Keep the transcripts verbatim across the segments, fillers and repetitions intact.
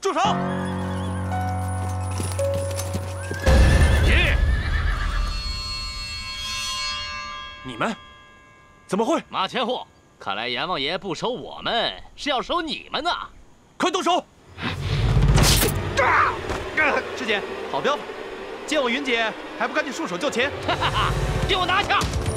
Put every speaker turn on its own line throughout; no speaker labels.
住手！
爷，
你们怎么会？
马千户，看来阎王爷不收我们，是要收你们呢！
快动手！
师姐，好镖法！见我云姐还不赶紧束手就擒！
哈哈哈！给我拿下！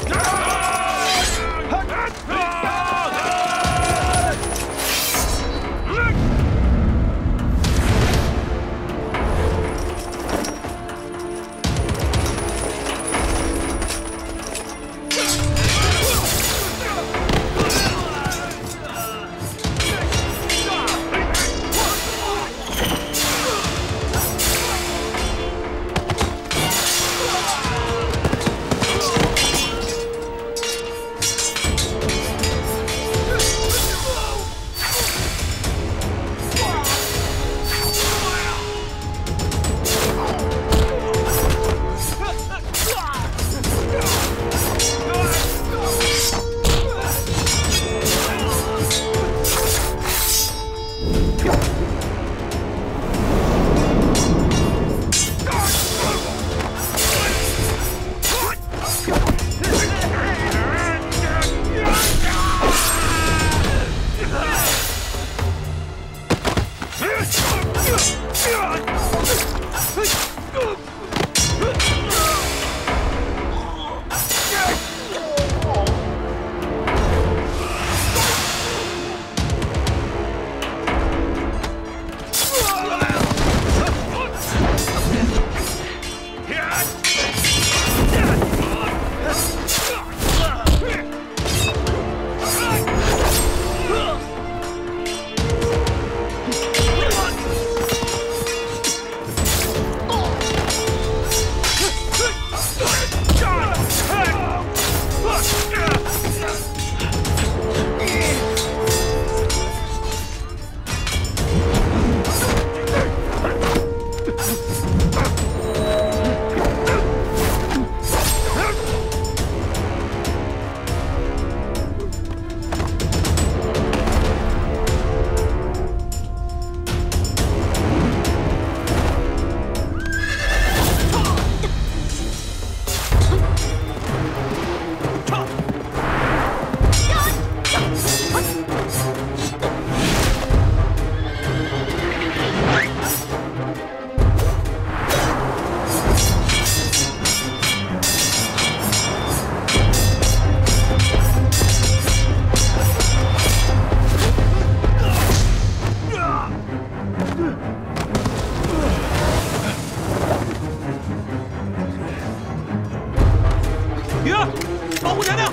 雨儿，保护娘娘！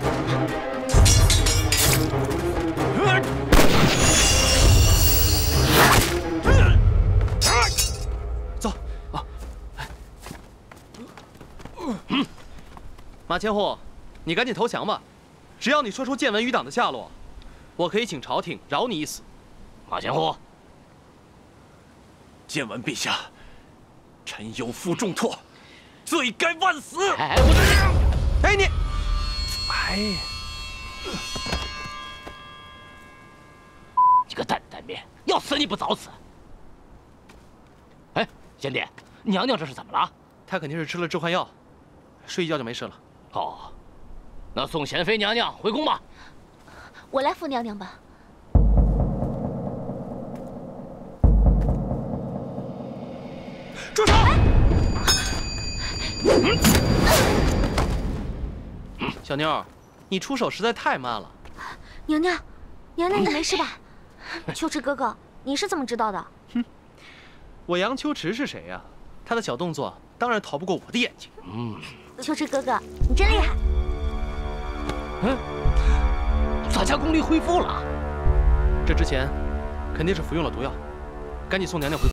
走啊！马千户，你赶紧投降吧！只要你说出建文余党的下落，我可以请朝廷饶你一死。
马千户，
建文陛下，臣有负重托，罪该万死！
哎，不是。
哎你，哎，
你个蛋蛋面，要死你不早死！哎，贤弟，娘娘这是怎么了？
她肯定是吃了致幻药，睡一觉就没事了。
哦，那送贤妃娘娘回宫吧。
我来扶娘娘吧。
住手！嗯 小妞，你出手实在太慢了。
娘娘，娘娘你没事吧？秋池哥哥，你是怎么知道的？
哼，我杨秋池是谁呀？他的小动作当然逃不过我的眼睛。
嗯，
秋池哥哥，你真厉害。
嗯，咱家功力恢复了。
这之前肯定是服用了毒药，赶紧送娘娘回。